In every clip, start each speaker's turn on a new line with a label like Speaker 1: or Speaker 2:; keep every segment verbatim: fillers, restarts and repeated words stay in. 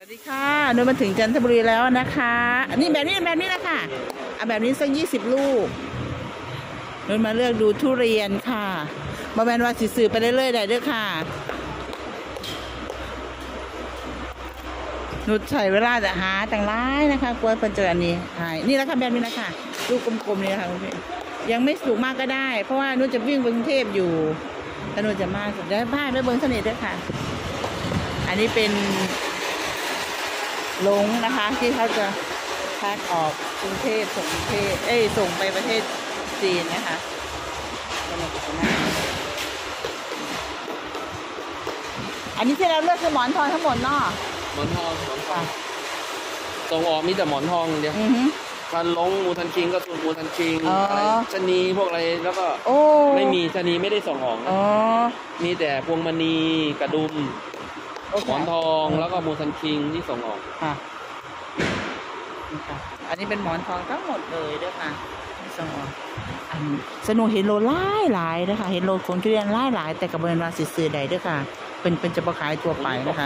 Speaker 1: สวัสดีค่ะนุ้ยมาถึงจันทบุรีแล้วนะคะนี่แบบนี้แบบนี้นะค่ะเอาแบบนี้สักยี่สิบลูกนุ้ยมาเลือกดูทุเรียนค่ะบะแมนว่าสิซื้อไปเรื่อยๆได้ด้วยค่ะนุ้ยใช้เวลาจะหาต่างร้ายนะคะกลัวไปเจออันนี้หายนี่แล้วค่ะแบบนี้นะคะลูกกลมๆนี่นะคะคุณพี่ยังไม่สูงมากก็ได้เพราะว่านุ้ยจะวิ่งกรุงเทพอยู่แต่นุ้ยจะมาสุดได้ผ้าไม่เบิ้งเสน่ห์ด้วยค่ะอันนี้เป็นลงนะคะที่เขาจะแพ็คออกกรุงเทพส่งกรุงเทพเอ้ยส่งไปประเทศจีนนะคะอันนี้ที่เราเลือกคือหมอนทองทั้งหมดเนาะ
Speaker 2: หมอนทองหมอนทองส่งออกมีแต่หมอนทองเดียวพันลงมูทันคิงก็ส่วนมูทันคิงอะไรชนีพวกอะไรแล้วก็ไม่มีชนีไม่ได้ส่งออกมีแต่พวงมณีกระดุมหมอนทองแล้วก็มูทันคิงที่ส่งออกค่ะ
Speaker 1: อันนี้เป็นหมอนทองทั้งหมดเลยด้วยค่ะที่ส่งออกอันสนุกเห็นโลล่ายหลายนะคะเห็นโลคนทุเรียนล่ายหลายแต่กับเบอร์มาสิซื้อใดด้วยค่ะเป็นเป็นจะประขายตัวไปนะคะ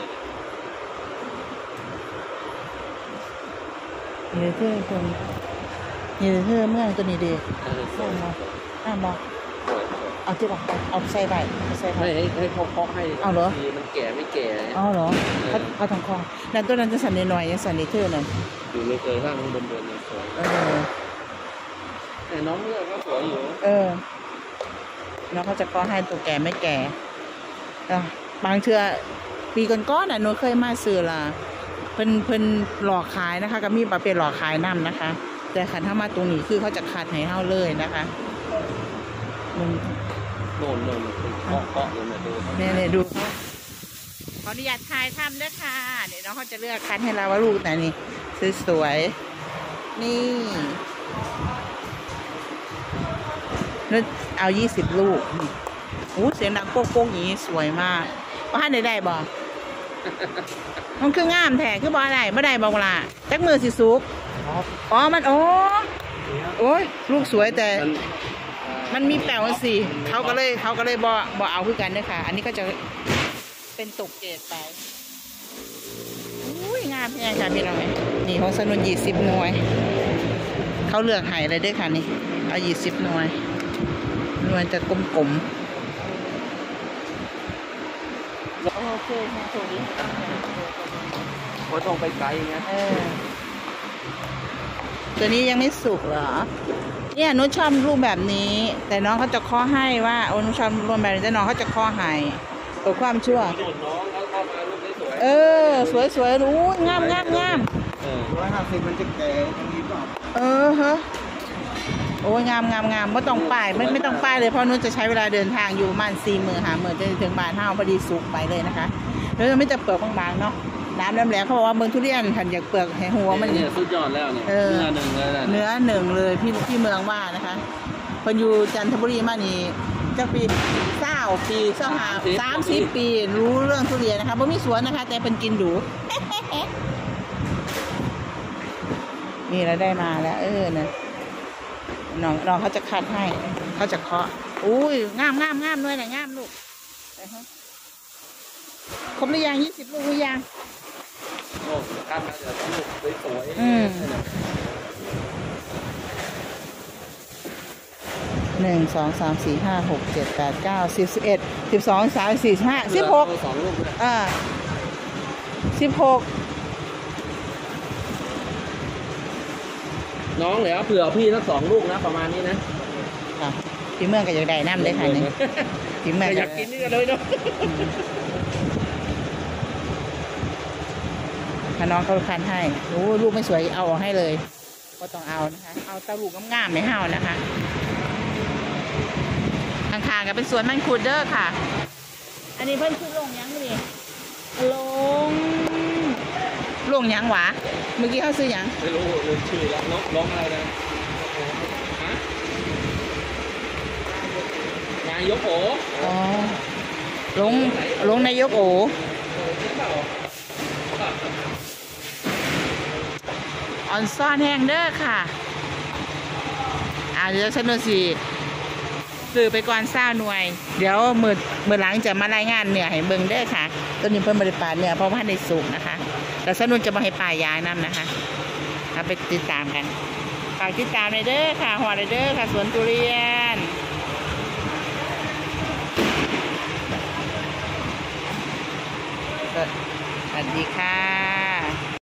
Speaker 1: เยอะเท่คนเยอะเท่เมื่อตัวนี้ดีใช่ไหมอ่ะบอกเอาที่บอกเอาใส่ใบใส่ใบ
Speaker 2: ไม่ให้ให้เขาเคาะให้
Speaker 1: เอาเหรอ
Speaker 2: มันแก่ไม่แก่
Speaker 1: อ๋อเหรอเขาเขาทางคอนั่นตัวนั้นจะสั่นหน่อยยังสั่นในเท่นั่น
Speaker 2: อยู่เลยเจอข้างบนบนเลยสวยเออแต่น้องเลือกก็สวยอยู่
Speaker 1: เออน้องเขาจะก้อให้ตัวแก่ไม่แก่บางเชื่อปีก่อนๆน่ะหนูเคยมาซื้อละเพิ่นเพิ่นหลอกขายนะคะก็มีปลาเป็นหลอกขายน้ำนะคะแต่ขันเข้ามาตรงนี้คือเขาจะขาดให้เท่าเลยนะคะมึง
Speaker 2: โน่นโน่นเกาะเกาะเลยนะดู
Speaker 1: เนี่ยเนี่ยดูเขาขออนุญาตถ่ายทำด้วยค่ะเดี๋ยวน้องเขาจะเลือกคันให้เราว่าลูกไหนนี่สวยๆนี่นึกเอายี่สิบลูกโอ้เสียงดังโป๊กโป๊กอย่างนี้สวยมากว่าให้ได้ได้บ่มันคืองามแท้คือบ่ได้บ่ได้บ่ล่ะจักมือสิสุกอ๋อมันโอ้โอ้ยลูกสวยแต่มันมีแป๋วสิเขาก็เลยเขาก็เลยบ่บ่เอาคือกันด้วยค่ะอันนี้ก็จะเป็นตกเกตไปอุ้ยงามแพงค่ะพี่น้องนี่ของสนุนยี่สิบหน่วยเขาเลือกให้เลยด้วยค่ะนี่เอายี่สิบหน่วยหน่วยจะกลมๆโอเคค่ะโชคดี
Speaker 2: โอ้ต้องไปไกลไง
Speaker 1: เออตัวนี้ยังไม่สุกเหรอเนี่ยนุชชอบรูปแบบนี้แต่น้องเขาจะข้อให้ว่าโอ้นุชชอบรูปแบบนี้แต่น้องเขาจะข้อให้ตัวความชั่วเออสวยสวยรู้งามงามงาม
Speaker 2: ร้อยห้าสิบมันจะแก่ตรงนี้ป่ะ
Speaker 1: เออฮะโอ้ยงามงามงามไม่ต้องป้ายไม่ไม่ต้องป้ายเลยเพราะนุชจะใช้เวลาเดินทางอยู่ประมาณสี่หมื่นหาหมื่นจนถึงบ้านห้าวพอดีสุกไปเลยนะคะแล้วไม่จะเปลือกบางๆเนาะน้ำแหลมๆเขาบอกว่าเมืองทุเรียนขันอยากเปลือกแหหัวมัน
Speaker 2: เนี่ยสุดยอดแล้วเนี่ยเนื้อหนึ่งเลย
Speaker 1: เนื้อหนึ่งเลยพี่พี่เมืองว่านะคะพออยู่จันทบุรีมานี่จะปีเศร้าปีเศร้าหาสามสิบปีรู้เรื่องทุเรียนนะคะเพราะมีสวนนะคะแต่เป็นกินดูนี่เราได้มาแล้วเออเนี่ยน้องน้องเขาจะคัดให้เขาจะเคาะอุ้ยงามงามงามด้วยนะงามลูกครบหรือยังยี่สิบลูกหรือยัง
Speaker 2: โอ้การมาเดี๋ยวต้องลูกสวยๆ
Speaker 1: หนึ่งสองสามสี่ห้าหกเจ็ดแปดเก้าสิบสิบเอ็ดสิบสองสามสี่ห้าสิบหกอ่าสิบหก
Speaker 2: น้องเหลือเผื่อพี่ทั้งสองลูกนะประมาณนี้นะ
Speaker 1: ค่ะพี่เมืองก็อยากได้น้ำเลยค่ะนี่พี่เมือง
Speaker 2: อยากกินนี่กันเลยเนาะ
Speaker 1: ถ้าน้องเขาคันให้โอ้ลูกไม่สวยเอาออกให้เลยก็ต้องเอานะคะเอาตาลูกงามๆไม่เห่านะคะข้างๆก็เป็นสวนมันคูดเดอร์ค่ะอันนี้เพิ่นชื่อลงยังนี่ลงลงยังหวะเมื่อกี้เขาซื้อยัง
Speaker 2: ไม่รู้ลืมชื่อแล้วน้องอะไรนะนายกโอ
Speaker 1: อ๋อลงลงนายกโอออนซ่อนแห้งเด้อค่ะอาจจะสนุกสิซื้อไปก่อนเศร้าหน่วยเดี๋ยวมือมือหลังจะมารายงานเนี่ยให้เบิ่งเด้อค่ะตัวนี้เพิ่มบริการเนี่ยเพราะว่าในสุกนะคะแต่สนุนจะมาให้ป่ายายนั่นนะคะเราไปติดตามกันฝากติดตามเลยเด้อค่ะหัวเลยเด้อค่ะสวนทุเรียนสวัสดีค่ะ